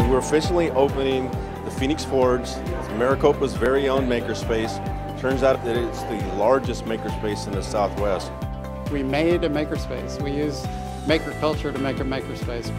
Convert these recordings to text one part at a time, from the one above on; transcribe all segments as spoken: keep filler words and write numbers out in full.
we're officially opening the Phoenix Forge, Maricopa's very own makerspace. Turns out that it's the largest makerspace in the Southwest. We made a makerspace. We use maker culture to make a makerspace.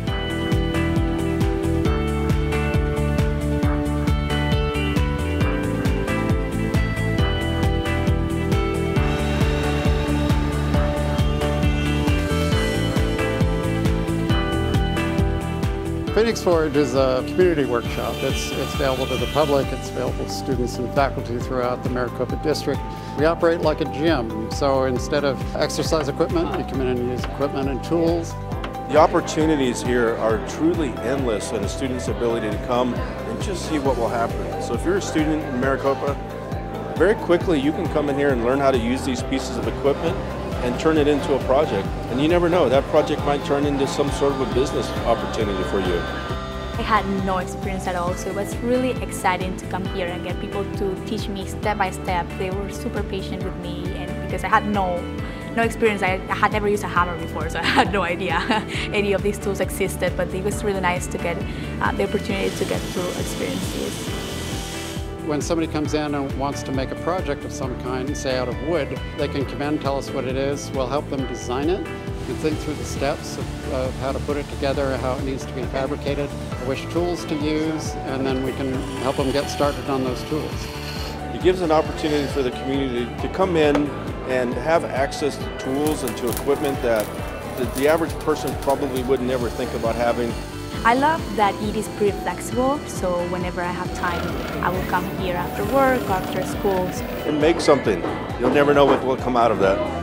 Phoenix Forge is a community workshop. It's, it's available to the public, it's available to students and faculty throughout the Maricopa district. We operate like a gym, so instead of exercise equipment, you come in and use equipment and tools. The opportunities here are truly endless and the student's ability to come and just see what will happen. So if you're a student in Maricopa, very quickly you can come in here and learn how to use these pieces of equipment and turn it into a project. And you never know, that project might turn into some sort of a business opportunity for you. I had no experience at all, so it was really exciting to come here and get people to teach me step by step. They were super patient with me, and because I had no no experience, I, I had never used a hammer before, so I had no idea any of these tools existed, but it was really nice to get uh, the opportunity to get to experience this. When somebody comes in and wants to make a project of some kind, say out of wood, they can come in, tell us what it is, we'll help them design it and think through the steps of, of how to put it together, how it needs to be fabricated, which tools to use, and then we can help them get started on those tools. It gives an opportunity for the community to come in and have access to tools and to equipment that the, the average person probably would never think about having. I love that it is pretty flexible, so whenever I have time, I will come here after work, after school. And make something. You'll never know what will come out of that.